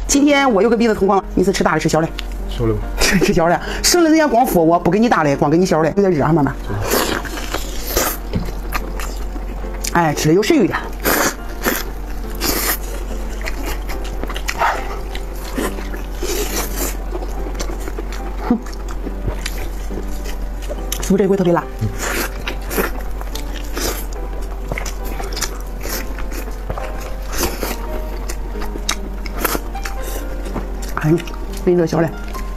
今天我又跟鼻子同框，你是吃大的吃小的？ 小的吧。 吃小的，省得人家光说我不给你大的，光给你小的，有点热啊，慢慢。哎，吃的有食欲点。哼，是不是这回特别辣？哎呦，给你这小的。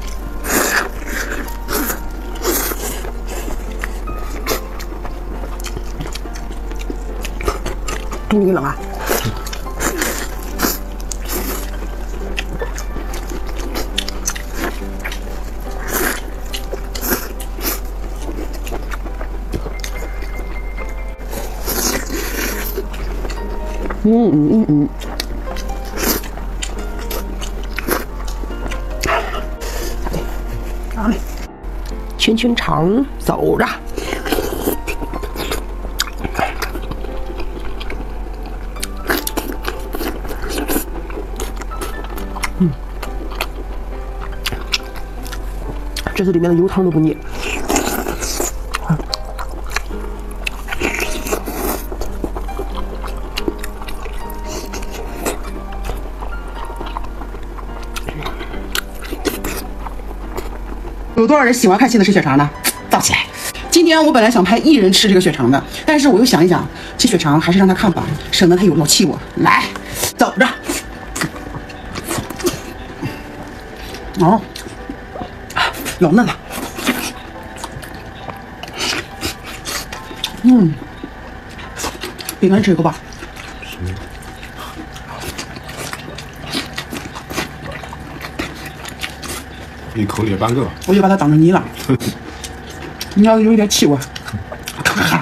东西冷啊！好嘞，清清肠走着。这是里面的油汤都不腻。有多少人喜欢看新的吃血肠呢？造起来！今天我本来想拍一人吃这个血肠的，但是我又想一想，这血肠还是让他看吧，省得他有老气我。来，走着。哦。老嫩了，饼干吃一口吧。 一口裂半个， 我就把它当成泥了。你要有一点气味，咔咔。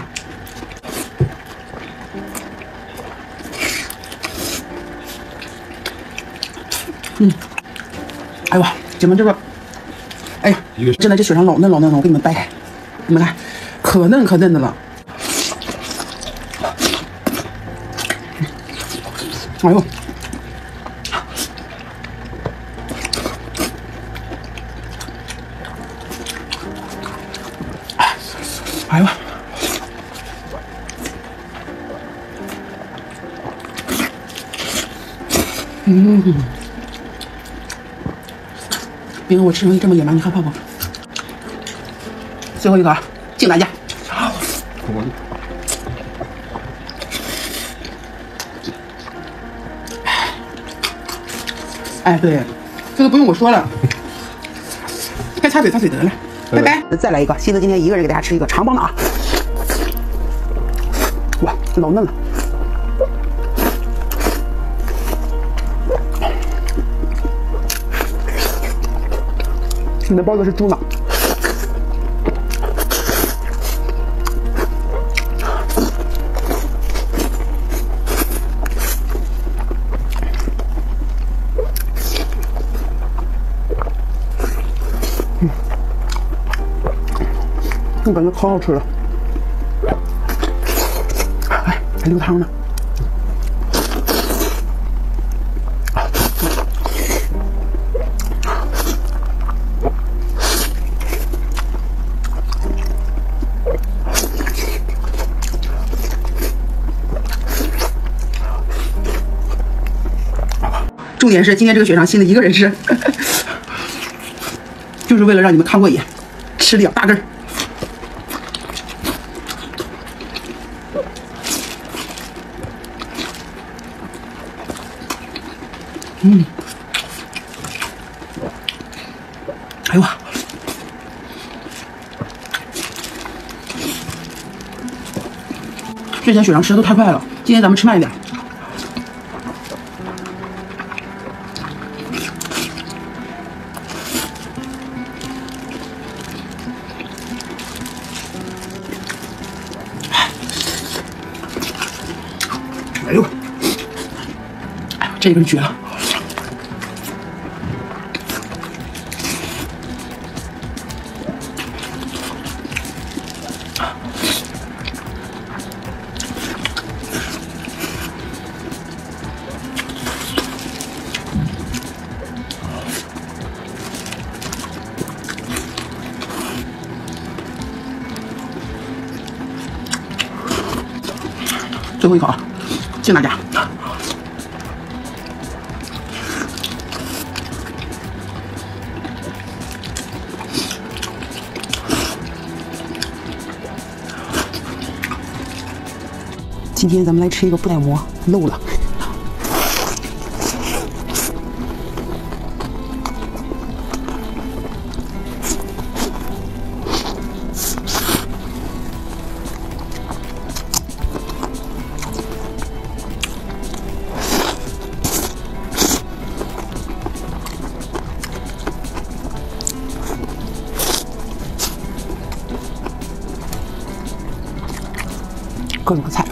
哎呦，姐们这个。哎呀，真的这血肠老嫩老嫩了，我给你们掰开，你们看，可嫩可嫩的了。哎呦，哎呦，饼我吃成这么野蛮，你害怕不？最后一个，敬大家。哎，对，这个不用我说了，该擦嘴擦嘴得了，拜拜。再来一个，西子今天一个人给大家吃一个长棒的啊！哇，老嫩了。你的包子是猪脑。我感觉可好吃了，哎，还流汤呢。重点是今天这个血肠新的一个人吃，就是为了让你们看过瘾，吃2大根。哎呦，之前血肠吃的都太快了，今天咱们吃慢一点。哎呦，哎呦，这个绝了！ 最后一口，敬大家。今天咱们来吃一个布袋馍，漏了。各种菜。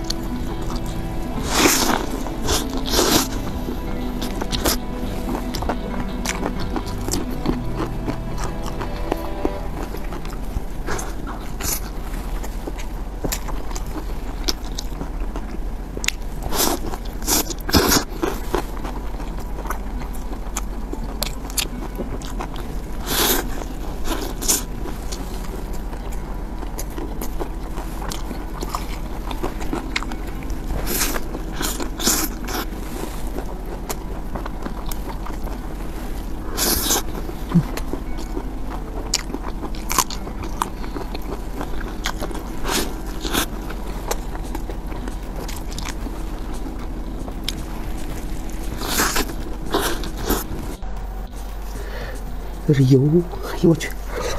这是油，哎呦我去！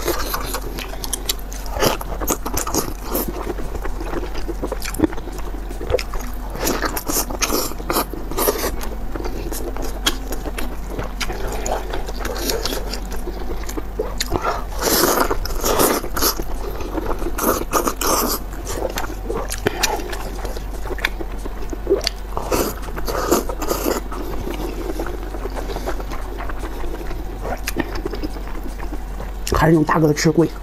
还是用大个的吃贵。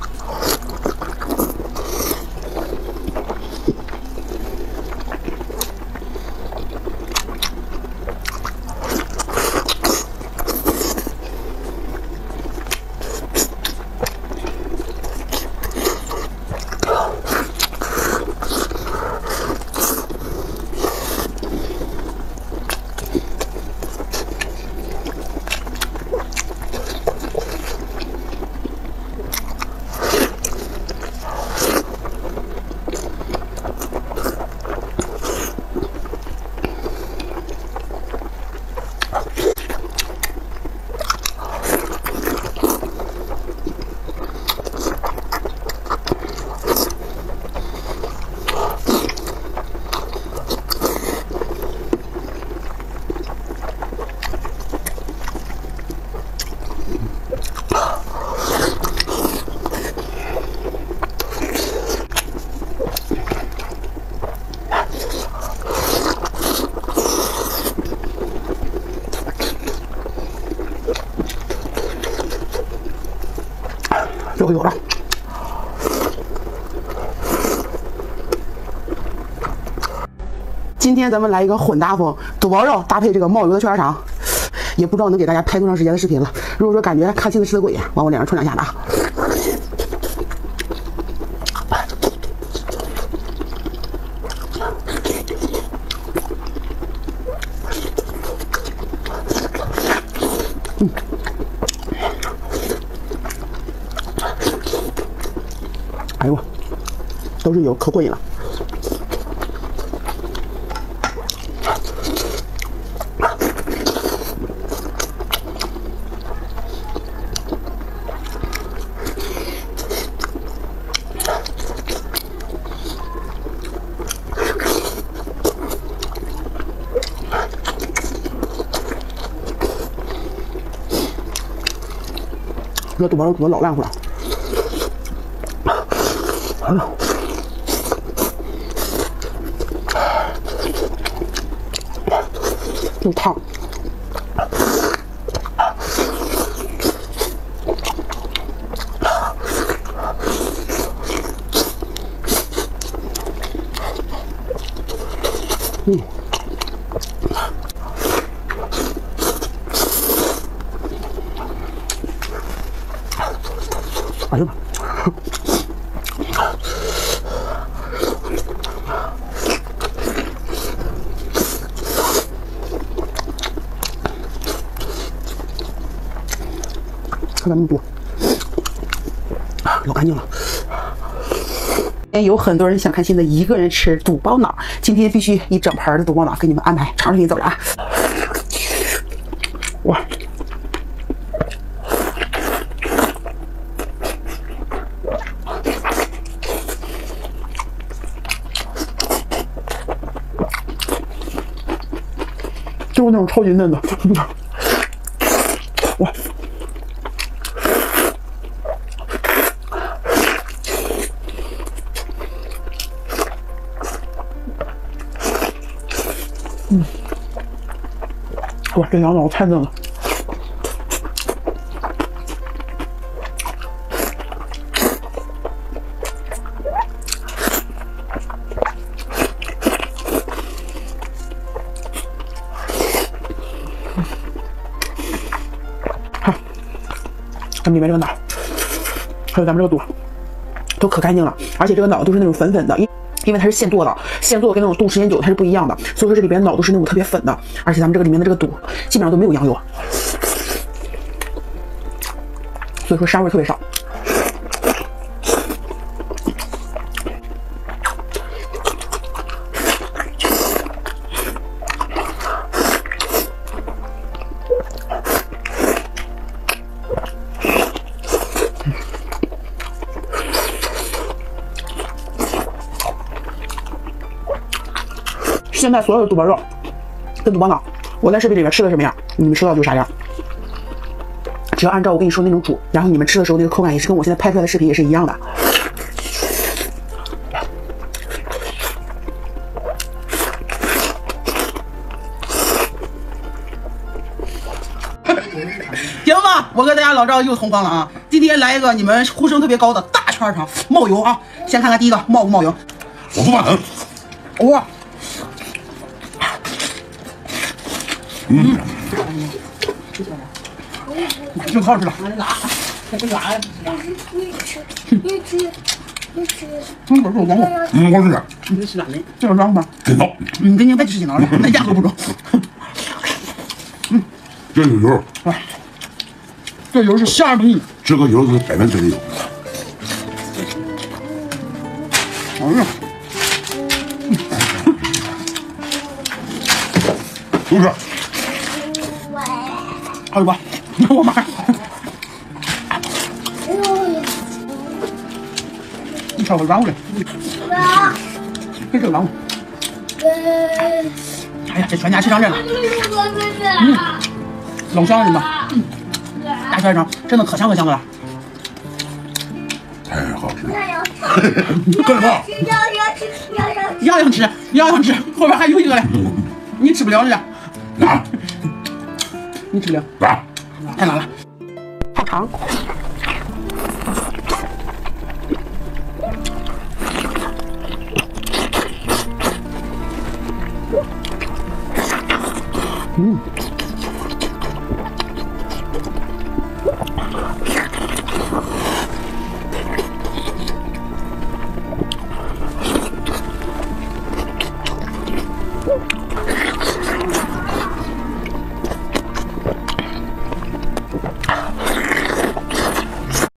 肉有了。今天咱们来一个混搭风，肚包肉搭配这个冒油的雀鸭肠，也不知道能给大家拍多长时间的视频了。如果说感觉看亲子吃的过瘾，往我脸上冲两下子啊！哎呦，都是油，可过瘾了。这肚包肉煮的老烂乎了。哎呀，又烫。哎呀妈！ 看看那么多，老干净了。有很多人想看新的一个人吃肚包脑，今天必须一整盘的肚包脑给你们安排，尝尝你走着啊！哇！就是那种超级嫩的，哇！哇，这羊脑太嫩了。看，里面这个脑，还有咱们这个肚，都可干净了，而且这个脑都是那种粉粉的，因为它是现剁的，现剁的跟那种冻时间久它是不一样的，所以说这里边脑都是那种特别粉的，而且咱们这个里面的这个肚基本上都没有羊油，所以说膻味特别少。现在所有的肚包肉跟肚包脑，我在视频里面吃的什么样，你们吃到就啥样。只要按照我跟你说那种煮，然后你们吃的时候那个口感也是跟我现在拍出来的视频也是一样的。行吧，我跟大家老赵又同框了啊！今天来一个你们呼声特别高的大圈肠冒油啊！先看看第一个冒不冒油？ 我不怕疼。 哇！就好吃了。中国肉光光。 我吃点。 你这吃啥呢？这个软吗？ 真好。 你跟你别吃劲了，那压都不中。 这有油。 哎，这油是下而不腻。 这个油是100%的油。 哎呀！ 都是。 哎呦妈！我妈！你瞧我软乎的，这个软乎。哎呀，这全家齐上阵了。老香了，真的。大圈肠真的可香可香的了。 太好吃了。干什么？ 样吃，样吃，后边还有一个嘞，你吃不了这个。 拿。 你吃不了。 拿。 太难了，太长。